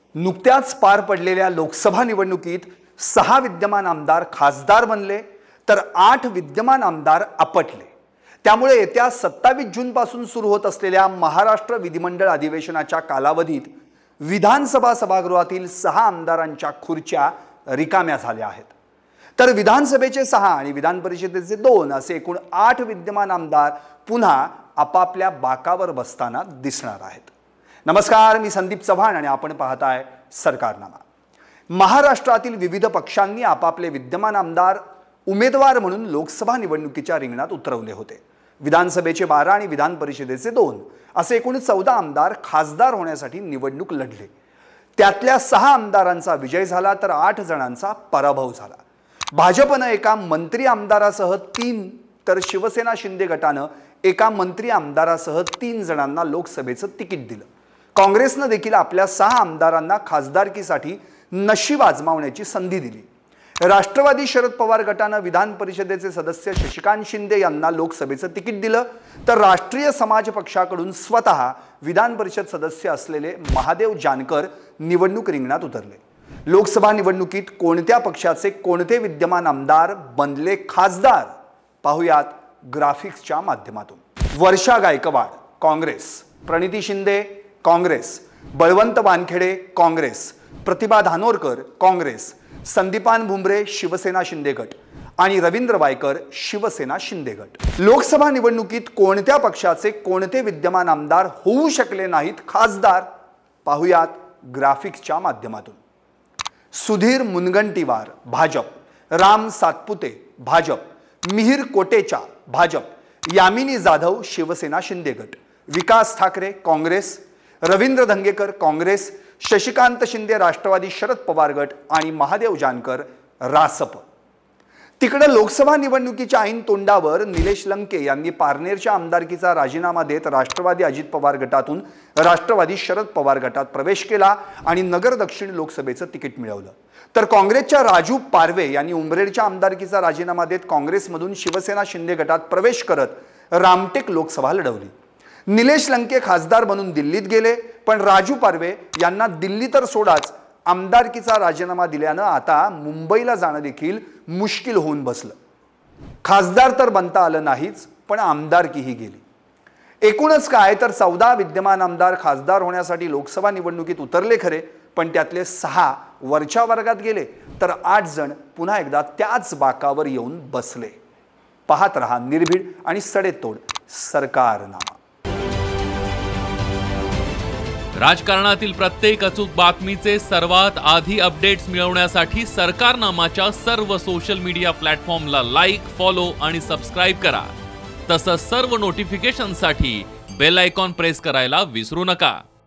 नुकत्याच पार पडलेल्या लोकसभा निवडणुकीत 6 विद्यमान आमदार खासदार बनले तर 8 विद्यमान आमदार आपटले। त्यामुळे येत्या 27 जून पासून सुरू होत असलेल्या महाराष्ट्र विधिमंडळ अधिवेशनाच्या कालावधीत विधानसभा सभागृहातील 6 आमदारांच्या खुर्च्या रिकाम्या झाल्या आहेत। तर विधानसभेचे 6 आणि विधान परिषदेचे 2 असे एकूण 8 विद्यमान आमदार पुन्हा आपापल्या बाकावर बसताना दिसणार आहेत। नमस्कार, मी संदीप चव्हाण आणि आपण पाहताय सरकारनामा। महाराष्ट्रातील विविध पक्षांनी आपापले विद्यमान आमदार उमेदवार म्हणून लोकसभा निवडणुकीच्या रिंगणात उतरवले होते। विधानसभेचे 12 आणि विधान परिषदेचे 2 असे एकूण 14 आमदार खासदार होण्यासाठी निवडणूक लढले। त्यातल्या 6 आमदारांचा विजय झाला तर 8 जणांचा पराभव झाला। भाजपने एका मंत्री आमदारासह 3 तर शिवसेना शिंदे गटाने एका मंत्री आमदारासह 3 जणांना लोकसभेचं तिकीट दिलं। काँग्रेसने देखील आपल्या 6 आमदारांना खासदारकीसाठी नशीब आजमावण्याची संधी दिली। राष्ट्रवादी शरद पवार गटाने विधान परिषदेचे सदस्य शशिकांत शिंदे यांना लोकसभेचं तिकीट दिलं तर राष्ट्रीय समाज पक्षाकडून स्वतः विधान परिषद सदस्य असलेले महादेव जानकर निवडणूक रिंगणात उतरले। लोकसभा निवडणुकीत कोणत्या पक्षाचे कोणते विद्यमान आमदार बनले खासदार पाहुयात ग्राफिक्सच्या माध्यमातून। वर्षा गायकवाड काँग्रेस, प्रणिती शिंदे काँग्रेस, बळवंत वानखेडे काँग्रेस, प्रतिभा धानोरकर काँग्रेस, संदीपान भुमरे शिवसेना शिंदे गट आणि रवींद्र वायकर शिवसेना शिंदे गट। लोकसभा निवडणुकीत कोणत्या पक्षाचे कोणते विद्यमान आमदार होऊ शकले नाहीत खासदार पाहुयात ग्राफिक्सच्या माध्यमातून। सुधीर मुनगंटीवार भाजप, राम सातपुते भाजप, मिहिर कोटेचा भाजप, यामिनी जाधव शिवसेना शिंदे गट, विकास ठाकरे काँग्रेस, रवींद्र धंगेकर काँग्रेस, शशिकांत शिंदे राष्ट्रवादी शरद पवार गट आणि महादेव जानकर रासप। तिकडे लोकसभा निवडणुकीच्या ऐन तोंडावर निलेश लंके यांनी पारनेरच्या आमदारकीचा राजीनामा देत राष्ट्रवादी अजित पवार गटातून राष्ट्रवादी शरद पवार गटात प्रवेश केला आणि नगर दक्षिण लोकसभेचं तिकीट मिळवलं। तर काँग्रेसच्या राजू पारवे यांनी उमरेडच्या आमदारकीचा राजीनामा देत काँग्रेसमधून शिवसेना शिंदे गटात प्रवेश करत रामटेक लोकसभा लढवली। निलेश लंके खासदार बनून दिल्लीत गेले, पण राजू पारवे यांना दिल्ली तर सोडाच आमदारकीचा राजीनामा दिल्यानं आता मुंबईला जाणं देखील मुश्किल होऊन बसलं। खासदार तर बनता आलं नाहीच, पण आमदारकीही गेली। एकूणच काय तर 14 विद्यमान आमदार खासदार होण्यासाठी लोकसभा निवडणुकीत उतरले खरे, पण त्यातले 6 वरच्या वर्गात गेले तर 8 जण पुन्हा एकदा त्याच बाकावर येऊन बसले। पाहत रहा निर्भीड आणि सडेतोड सरकारनामा। राजकारणातील प्रत्येक अचूक बातमीचे सर्वात आधी अपडेट्स मिळवण्यासाठी सरकारनामाच्या सर्व सोशल मीडिया प्लॅटफॉर्मला लाईक, फॉलो आणि सबस्क्राइब करा। तसंच सर्व नोटिफिकेशनसाठी बेल आयकॉन प्रेस करायला विसरू नका।